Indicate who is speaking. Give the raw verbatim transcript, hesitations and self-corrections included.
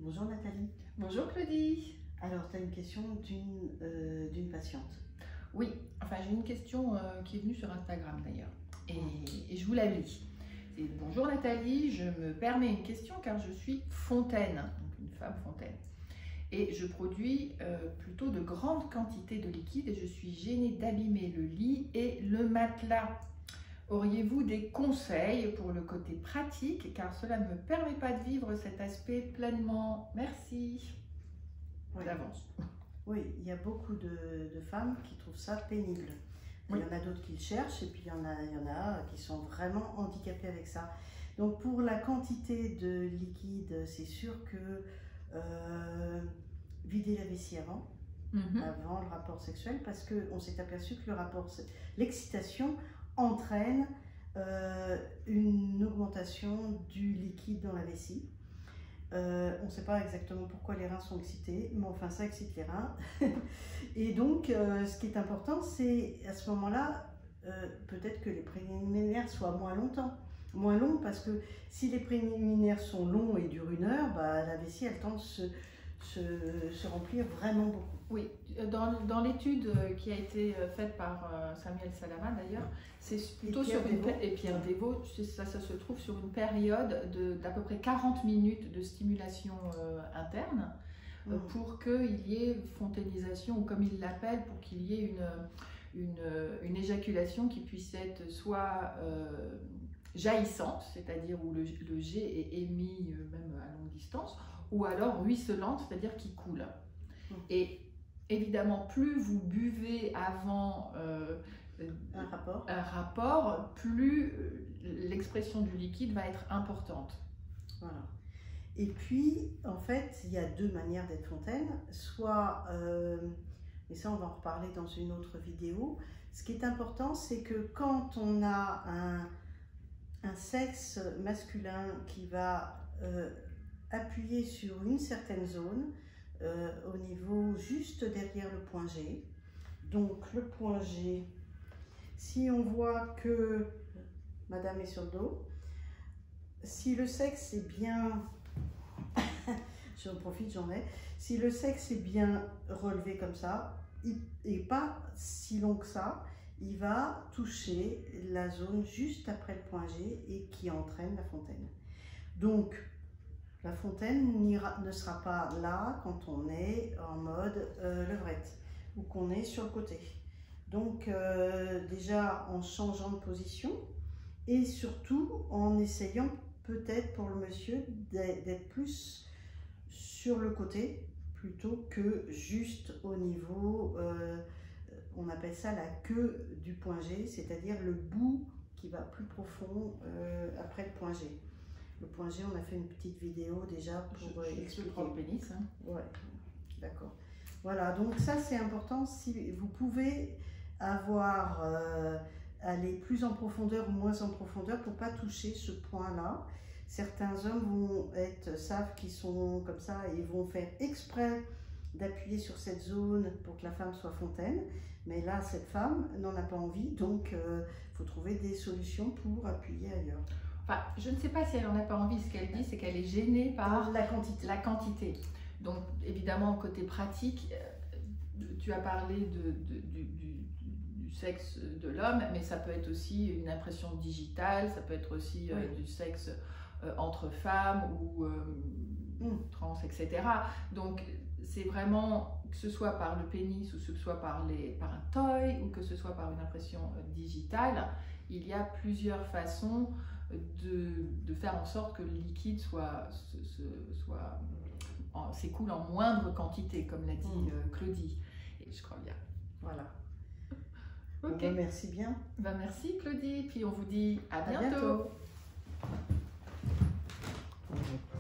Speaker 1: Bonjour Nathalie.
Speaker 2: Bonjour Claudie.
Speaker 1: Alors, tu as une question d'une euh, d'une patiente.
Speaker 2: Oui, enfin j'ai une question euh, qui est venue sur Instagram d'ailleurs et, et je vous la lis. C'est: bonjour Nathalie, je me permets une question car je suis fontaine, donc une femme fontaine, et je produis euh, plutôt de grandes quantités de liquide et je suis gênée d'abîmer le lit et le matelas. Auriez-vous des conseils pour le côté pratique car cela ne me permet pas de vivre cet aspect pleinement? Merci.
Speaker 1: Oui.
Speaker 2: D'avance.
Speaker 1: Oui, il y a beaucoup de, de femmes qui trouvent ça pénible.
Speaker 2: Oui.
Speaker 1: Il y en a d'autres qui le cherchent et puis il y en a, il y en a qui sont vraiment handicapées avec ça. Donc pour la quantité de liquide, c'est sûr que euh, vider la vessie avant,
Speaker 2: Mm-hmm.
Speaker 1: avant le rapport sexuel, parce qu'on s'est aperçu que le rapport, l'excitation entraîne euh, une augmentation du liquide dans la vessie. Euh, on ne sait pas exactement pourquoi les reins sont excités, mais enfin ça excite les reins. Et donc euh, ce qui est important, c'est à ce moment-là, euh, peut-être que les préliminaires soient moins longtemps, moins longs, parce que si les préliminaires sont longs et durent une heure, bah, la vessie elle tend à se, se, se remplir vraiment beaucoup.
Speaker 2: Oui, dans, dans l'étude qui a été faite par Samuel Salama d'ailleurs, c'est plutôt sur une
Speaker 1: Desvaux.
Speaker 2: et Pierre Desvaux, ça, ça se trouve sur une période d'à peu près quarante minutes de stimulation euh, interne euh,
Speaker 1: Mmh.
Speaker 2: pour qu'il y ait fontainisation, ou comme il l'appelle, pour qu'il y ait une, une, une éjaculation qui puisse être soit euh, jaillissante, c'est-à-dire où le, le jet est émis euh, même à longue distance, ou alors ruisselante, c'est-à-dire qui coule. Mmh. Et évidemment, plus vous buvez avant euh,
Speaker 1: un, rapport.
Speaker 2: un rapport, plus l'expression du liquide va être importante.
Speaker 1: Voilà. Et puis, en fait, il y a deux manières d'être fontaine. Soit, euh, et ça on va en reparler dans une autre vidéo, ce qui est important, c'est que quand on a un, un sexe masculin qui va euh, appuyer sur une certaine zone, Euh, au niveau juste derrière le point G. Donc le point G, si on voit que madame est sur le dos, si le sexe est bien, j'en profite, j'en ai, si le sexe est bien relevé comme ça, et pas si long que ça, il va toucher la zone juste après le point G et qui entraîne la fontaine. Donc la fontaine ne sera pas là quand on est en mode euh, levrette ou qu'on est sur le côté. Donc euh, déjà en changeant de position et surtout en essayant peut-être pour le monsieur d'être plus sur le côté plutôt que juste au niveau, euh, on appelle ça la queue du point G, c'est-à-dire le bout qui va plus profond euh, après le point G. Le point G, on a fait une petite vidéo déjà pour
Speaker 2: je, je
Speaker 1: expliquer
Speaker 2: le pénis. Hein.
Speaker 1: Ouais, d'accord. Voilà, donc ça c'est important. Si vous pouvez avoir, euh, aller plus en profondeur ou moins en profondeur pour pas toucher ce point-là. Certains hommes vont être, savent qu'ils sont comme ça et vont faire exprès d'appuyer sur cette zone pour que la femme soit fontaine. Mais là, cette femme n'en a pas envie, donc il euh, faut trouver des solutions pour appuyer ailleurs.
Speaker 2: Enfin, je ne sais pas si elle n'en a pas envie. Ce qu'elle dit, c'est qu'elle est gênée par
Speaker 1: la quantité.
Speaker 2: la quantité. Donc, évidemment, côté pratique, tu as parlé de, de, du, du, du sexe de l'homme, mais ça peut être aussi une impression digitale, ça peut être aussi oui. euh, du sexe euh, entre femmes ou euh, mm. trans, et cetera. Donc, c'est vraiment, que ce soit par le pénis ou que ce soit par, les, par un toy ou que ce soit par une impression euh, digitale, il y a plusieurs façons De, de faire en sorte que le liquide soit, se, se, soit s'écoule en moindre quantité, comme l'a dit mmh. euh, Claudie. Et je crois bien.
Speaker 1: Voilà.
Speaker 2: Ok.
Speaker 1: Bon, ben merci bien.
Speaker 2: Ben merci Claudie. Puis on vous dit à, à bientôt.
Speaker 1: bientôt.